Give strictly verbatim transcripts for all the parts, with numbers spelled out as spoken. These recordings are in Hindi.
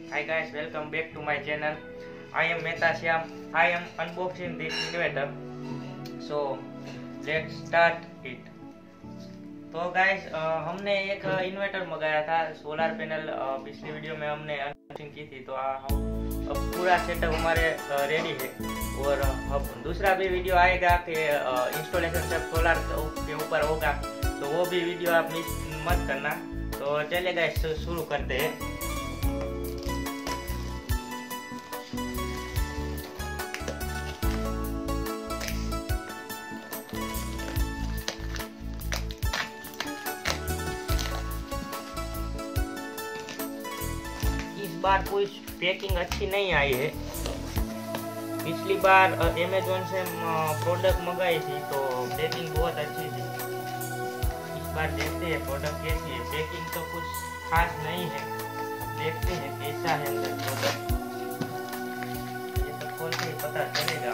Hi guys, welcome back to my channel. I am Mehta Shyam. I am unboxing this inverter. So let's start it. तो गाइस हमने एक इन्वर्टर मंगाया था सोलर पैनल। पिछली वीडियो में हमने अनबॉक्सिंग की थी, तो हम अब पूरा सेटअप हमारे रेडी है। और अब दूसरा भी वीडियो आएगा कि इंस्टॉलेशन सब सोलर के ऊपर होगा, तो वो भी वीडियो आप मिस मत करना। तो चलिए गाइस शुरू करते हैं। इस बार कोई पैकिंग अच्छी नहीं आई है। पिछली बार अमेज़न से प्रोडक्ट मंगाई थी तो पैकिंग बहुत अच्छी थी। इस बार देखते हैं प्रोडक्ट कैसी है। पैकिंग तो कुछ खास नहीं है, देखते हैं कैसा है अंदर प्रोडक्ट। ये तो खोल के पता चलेगा।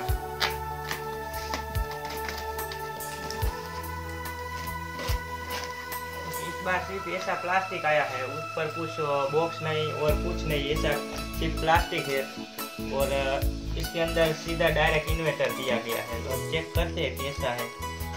इस बार सिर्फ ऐसा प्लास्टिक आया है, ऊपर कुछ बॉक्स नहीं और कुछ नहीं, ऐसा सिर्फ प्लास्टिक है। और इसके अंदर सीधा डायरेक्ट इन्वर्टर दिया गया है। तो अब चेक करते हैं कैसा है।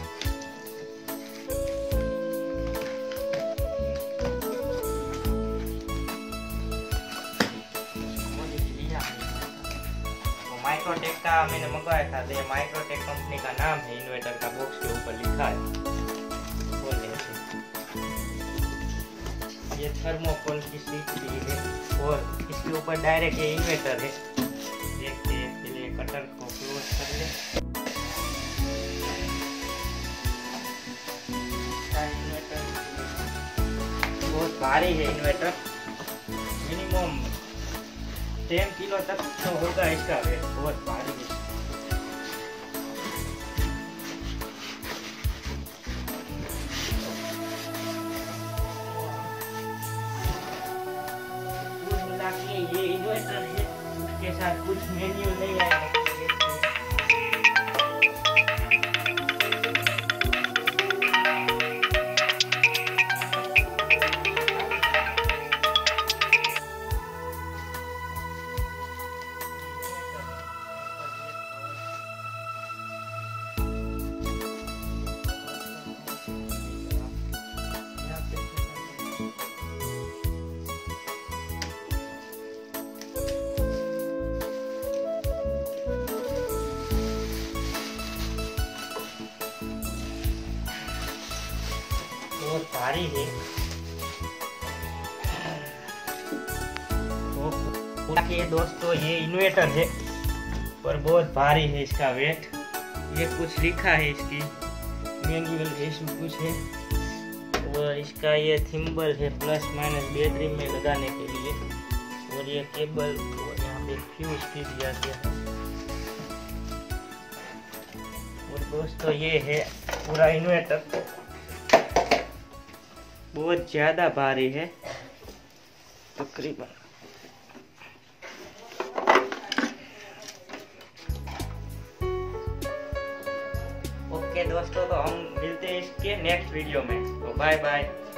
माइक्रोटेक का मैंने मंगवाया था, तो ये माइक्रोटेक कंपनी का नाम है, इन्वर्टर का बॉक्स के ऊपर लिखा है। ये थर्मोकोल की शीट भी है और इसके ऊपर डायरेक्ट ये इन्वर्टर है। देखते हैं, पहले कटर को क्लोज कर ले। इन्वर्टर बहुत भारी है। इन्वर्टर मिनिमम टेन किलो तक तो होगा इसका वेट, बहुत भारी है। ये इन्वर्टर है, उसके साथ कुछ मेन्यू नहीं आया है। बहुत भारी है। तो दोस्तों ये इन्वर्टर है पर बहुत भारी है इसका वेट। ये कुछ लिखा है, इसकी मैनुअल इसमें कुछ है। और इसका ये थिम्बल है प्लस माइनस बैटरी में लगाने के लिए। और ये केबल और यहाँ पे फ्यूज भी दिया गया है। और दोस्तों ये है पूरा इन्वर्टर, बहुत ज्यादा भारी है तकरीबन। ओके दोस्तों, तो हम मिलते हैं इसके नेक्स्ट वीडियो में। तो बाय बाय।